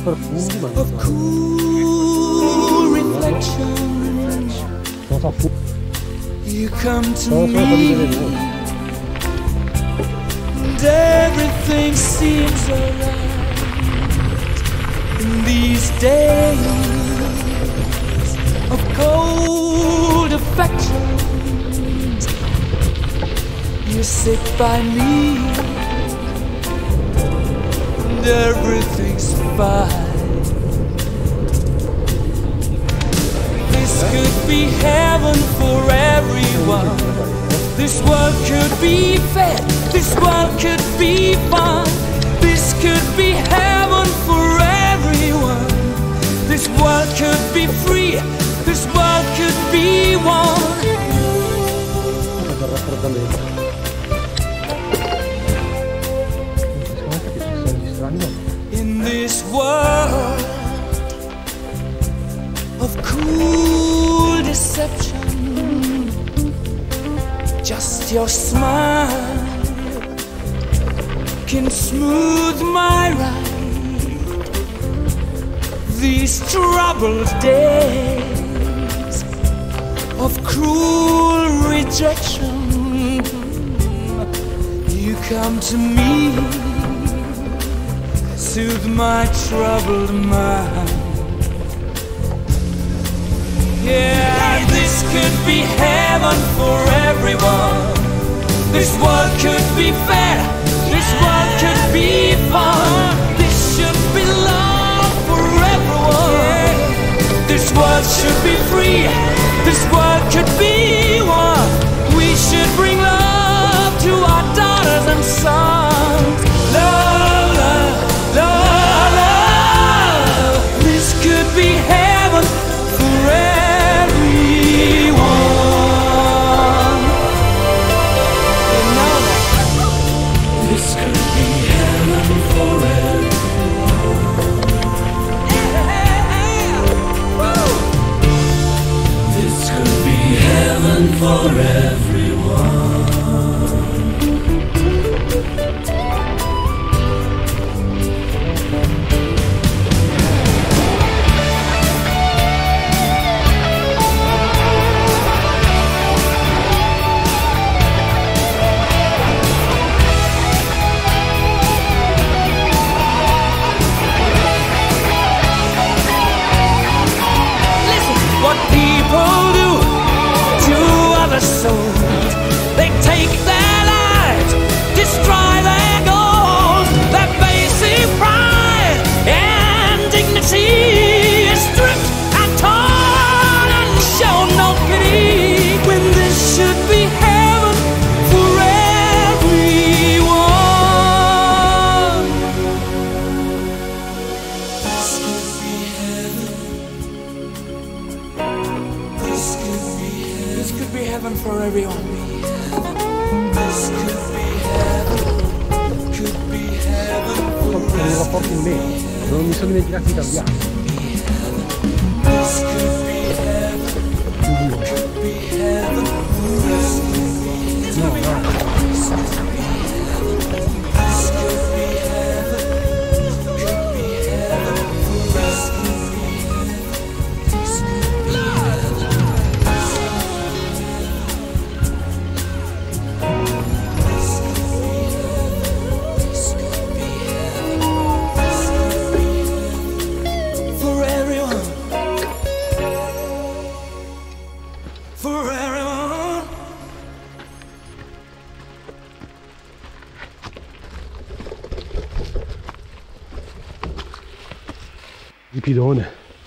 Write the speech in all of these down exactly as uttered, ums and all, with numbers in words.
profundi, ma of cool reflections. non so fu. You come to Sono solo per vedere me, voi. and everything seems alright in these days of cold affections. You sit by me, and everything's fine. This could be heaven for everyone. This world could be fair. This world could be fun. This could be heaven for everyone. This world could be free. This world could be one. Per raffreddamento. In this world of cool deception, just your smile can smooth my ride. These troubled days of cruel rejection, you come to me, soothe my troubled mind. Yeah, this could be heaven for everyone. This world could be fair. This world could be fun. This should be love for everyone. This world should be free. This world could be one. We should bring love to our daughters and sons. Love, love, love, love. This could be heaven for everyone. You know that. This could be heaven for everyone. Yeah. Woo. This could be heaven for everyone. What people do to other souls, they take their lives, destroy their goals, their basic pride and dignity is stripped and torn and show no pity, when this should be heaven for everyone. This could be heaven. This could be heaven. This could be heaven for everyone. This could be heaven. Could be heaven for Sono i rapporti in me, non mi sono dimenticato di cambiare. This could be heaven. Could be heaven for everyone. No, no. This could be heaven. This could be heaven. Could be heaven for everyone. This could be heaven. For everyone, for everyone. Di pilone.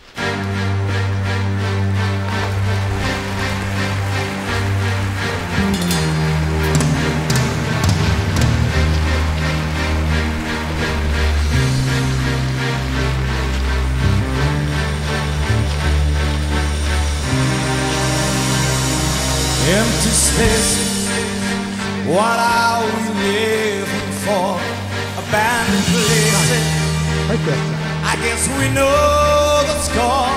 Empty spaces, what are we living for? Abandoned places, Fai questa. I guess we know the score.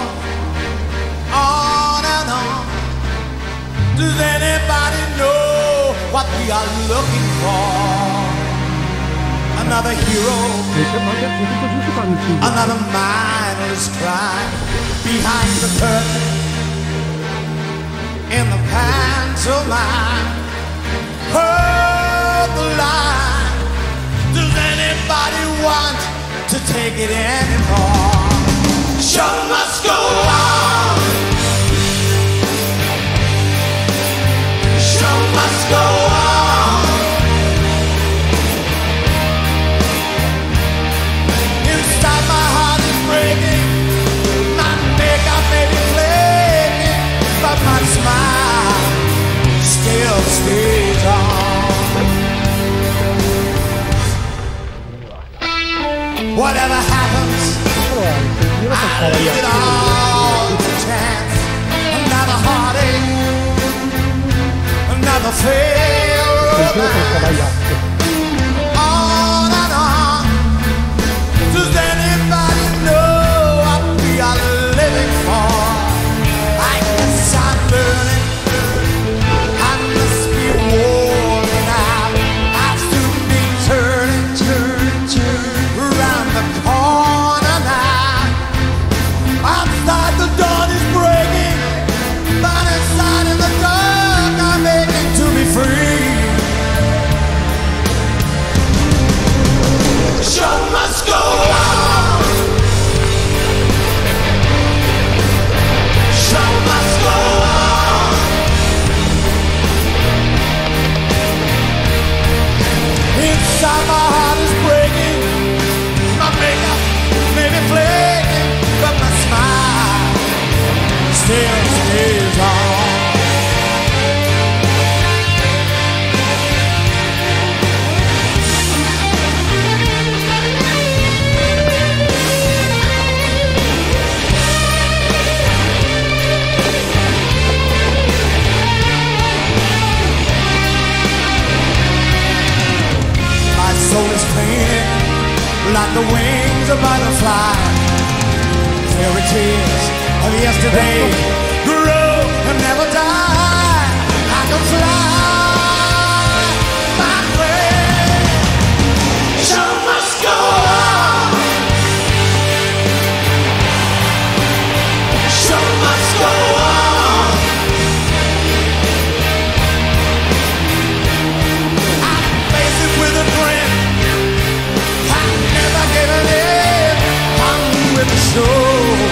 On and on. Does anybody know what we are looking for? another hero, Mi sembra che è tutto giusto quando ci another mindless crime behind the curtain in the pantomime. Heard the line. Does anybody want to take it anymore? Show must go on. Show must go on. Inside my heart is breaking. My makeup may be flaking, but my smile still stays on. Whatever happens, I leave it all to chance. Another heartache, another failed romance. On and on. Does anybody know what we are living for? I guess I'm learning. I must be worn out. I'll soon be turning, turning, turning around the corner now. Outside the dawn is breaking, but inside in the dark I'm aching to be free. The show must go on. Show must go on. Inside my heart is breaking. My makeup may be flaking, but my smile still stays on. My soul is painted like the wings of butterfly. Fairy tales of yesterday grow and never die. I can fly my way. Show must go on. Show must go on. I face it with a grin. I never given in. I'm with the show.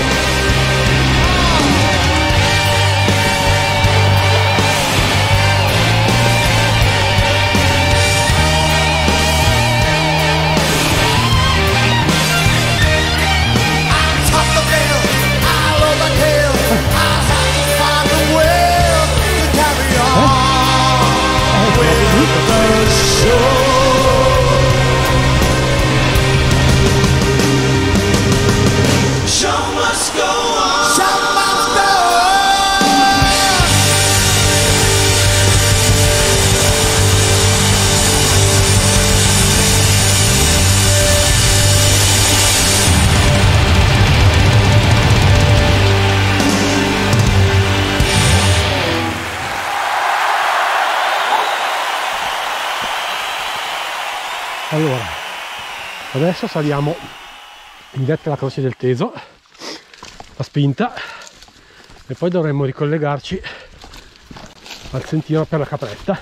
Allora, adesso saliamo in vetta alla Croce del Teso, la spinta, e poi dovremmo ricollegarci al sentiero per la Capretta.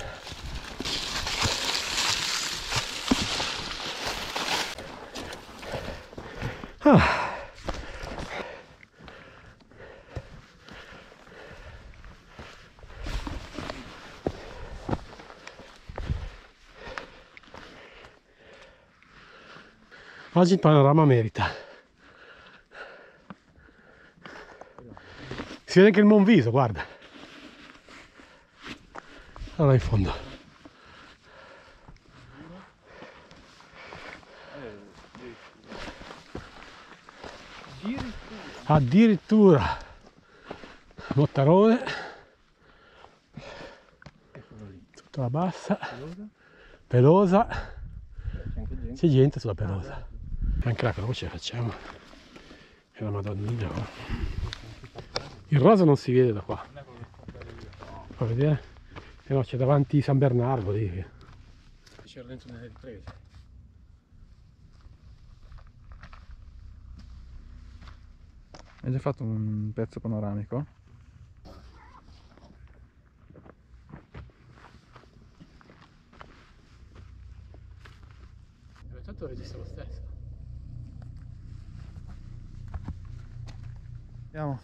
Ah. Oggi il panorama merita. Si vede anche il Monviso, guarda. Allora in fondo. Addirittura Mottarone, tutta la bassa, Pelosa, c'è gente sulla Pelosa. Anche la croce facciamo, e la Madonnina. Il rosa non si vede da qua, fa vedere? Eh no, c'è davanti San Bernardo lì, c'è dentro nelle riprese. Hai già fatto un pezzo panoramico? Tanto regista lo stesso. Andiamo.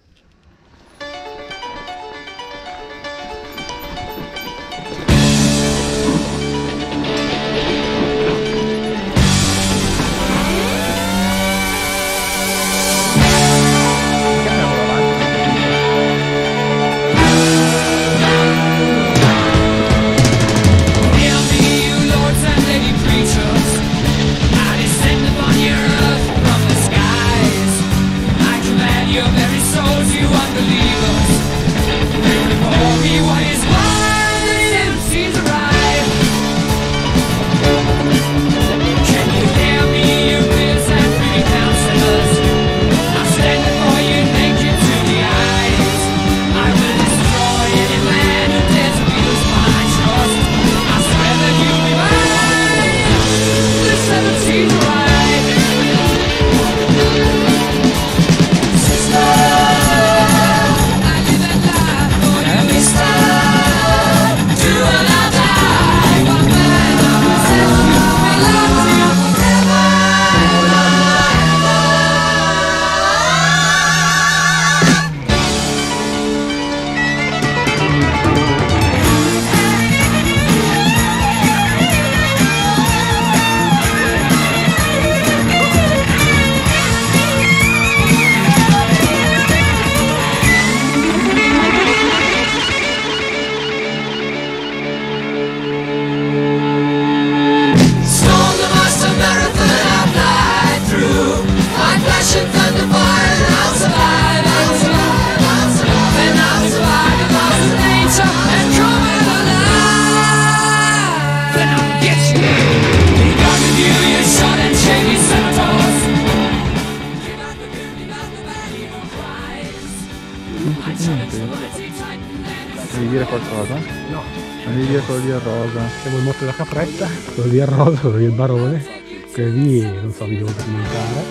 Devi dire qualcosa? No. Non devi dire quello lì a rosa. Siamo il motto della capretta, quello lì a rosa, quello lì il barone, quello lì non so, vi devo commentare.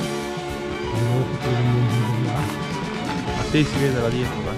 A te si vede là dietro, vai.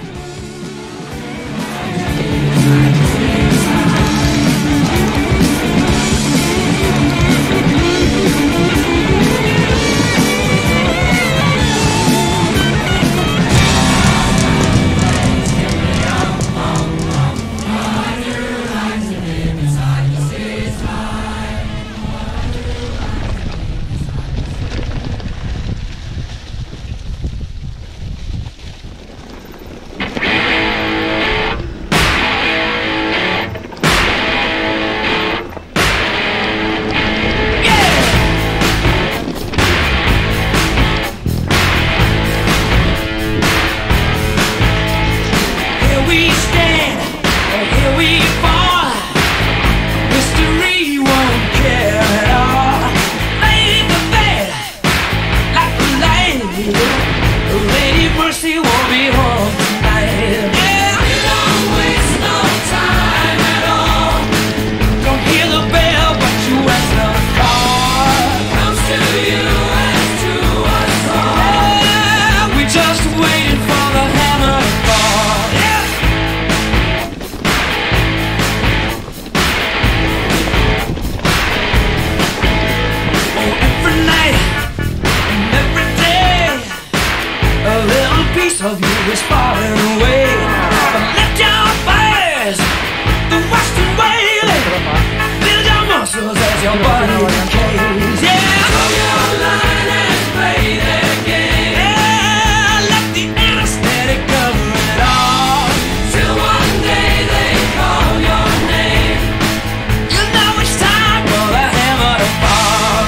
Of you is falling away. But lift your fires, the western way. Build your muscles as your body decays. Yeah, hold your line and play their game. Yeah, let the anesthetic cover it all. Till one day they call your name. You know it's time for the hammer to fall.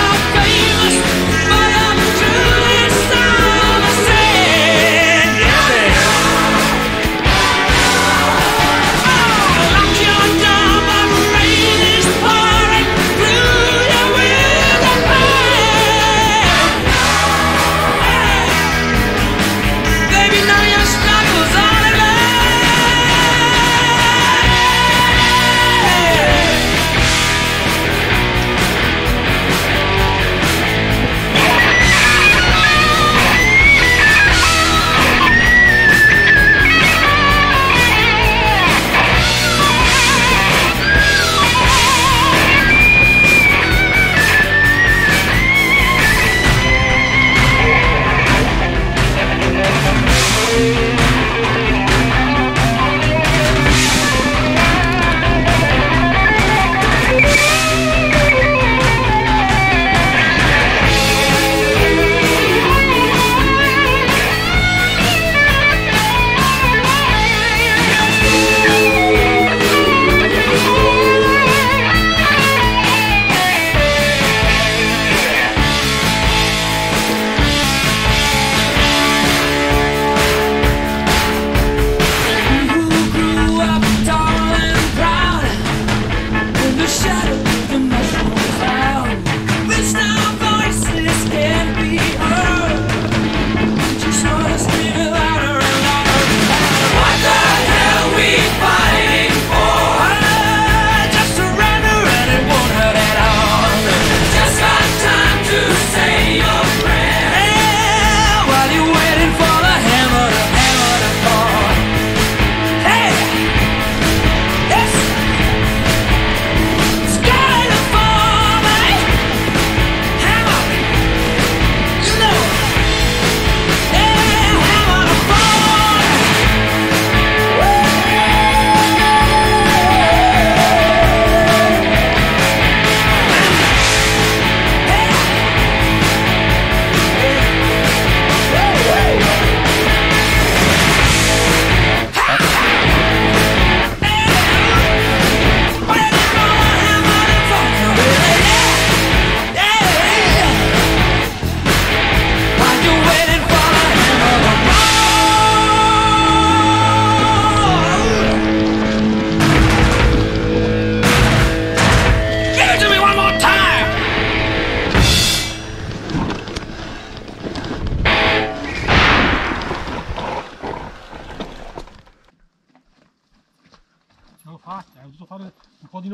Yeah.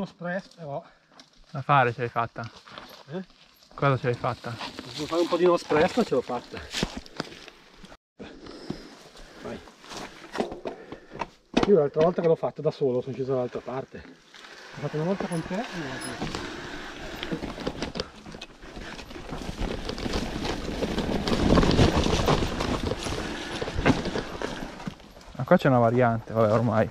espresso, però... Da fare ce l'hai fatta? Eh? Cosa ce l'hai fatta? Devo fare un po' di no espresso e ce l'ho fatta. Vai. Io l'altra volta che l'ho fatta da solo sono sceso dall'altra parte. L'ho fatta una volta con te e una volta con te. Ma qua c'è una variante, vabbè ormai.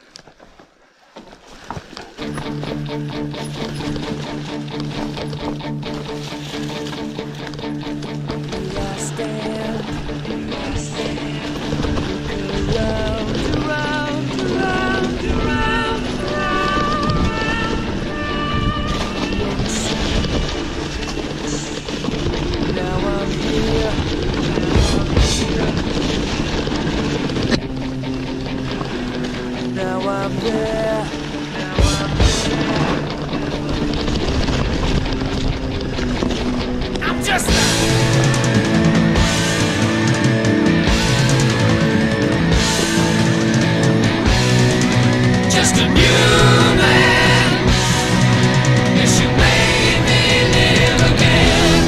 Now I'm there. I'm just just a new man. Yes, you made me live again.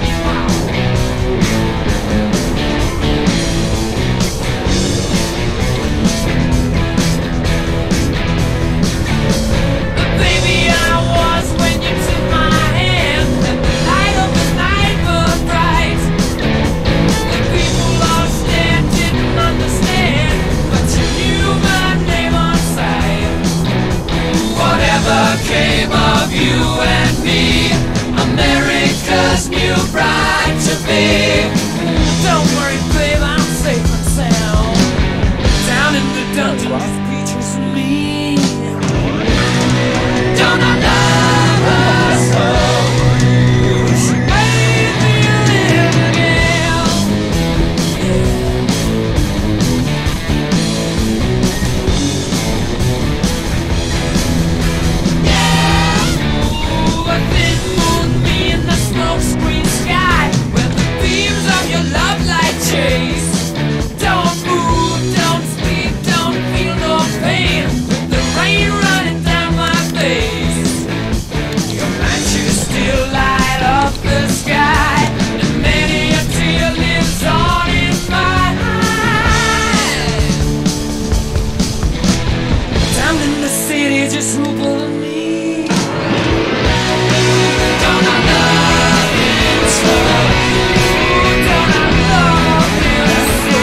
Baby, I was when you took my hand, and the light of the night burned bright. The people all stared, didn't understand, but you knew my name on sight. Whatever came of you and me, America's new bride to be. Don't worry, babe, I'm safe and sound. Down in the dungeon with creatures and me. Don't I love her so? She made me live again. Yeah. Ooh, a thin moon, me in the smoke screen sky, where the beams of your love light chase. Don't move, don't speak, don't feel no pain. The rain running down my face. Your matches still light up the sky, and many a tear lives on in my eyes. Down in the city, just who pulling me. Don't I love him so? Don't I love him so?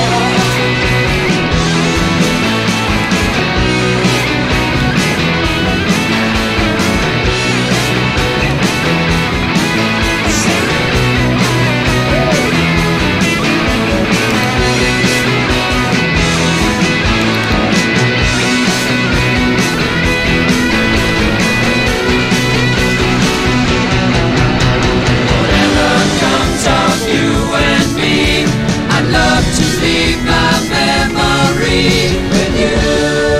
Whatever comes of you and me, I'd love to leave my memory with you.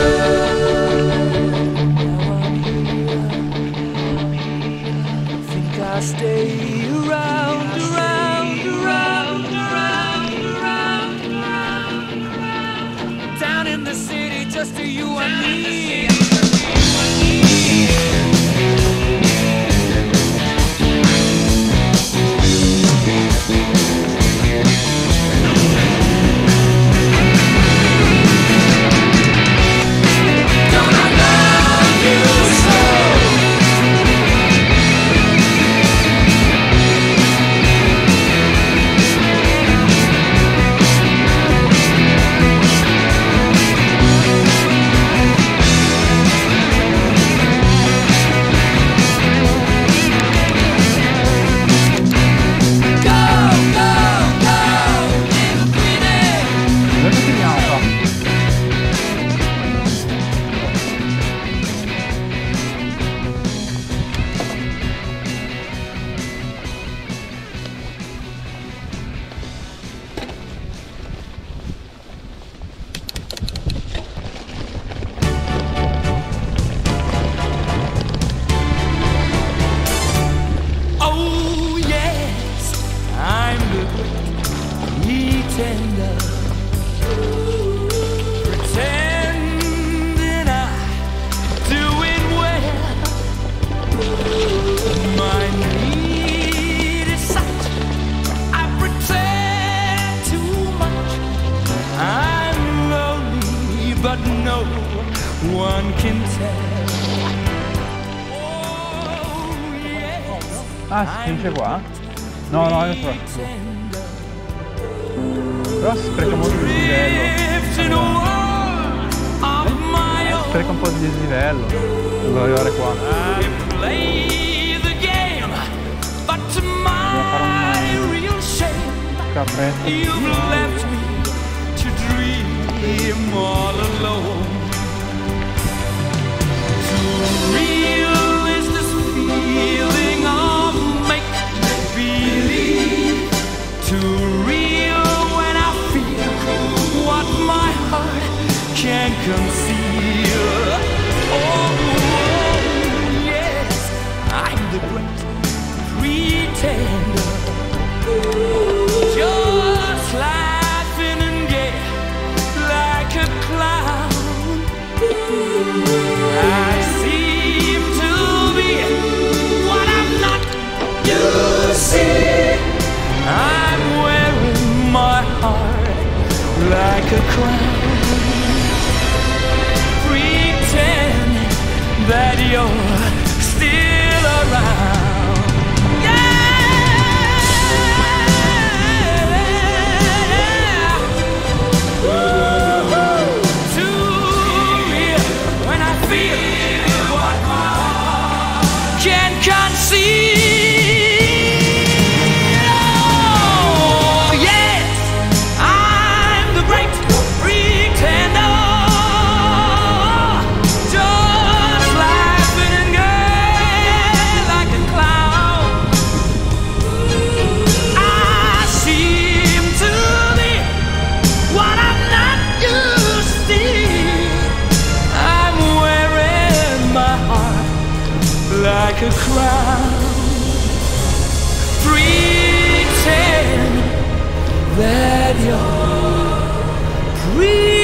I think I'll stay around, around, around, around, around, around, around. Down in the city, just to you and me. Don't I love you so? can tell. Oh, yes, Ah, si finisce qua? No, no, io sono su. Però spreca molto di drifting dislivello. away of my own. Spreca un po' di dislivello. Devo arrivare qua. I play the game, but to my real shame, Carretto. you've left me to dream all alone. Too real is this feeling of make-believe. Too real when I feel what my heart can't conceal. Oh, yes, I'm the great pretender, just laughing and gay like a clown. I seem to be what I'm not. You see, I'm wearing my heart like a crown, pretending that you're still around. Yeah, ooh, too real when I feel what my heart can't conceive. Oh, yes, I'm the great pretender, just laughing and gay like a clown. I seem to be what I'm not, you see. I'm wearing my heart like a crown, pretend that you're free.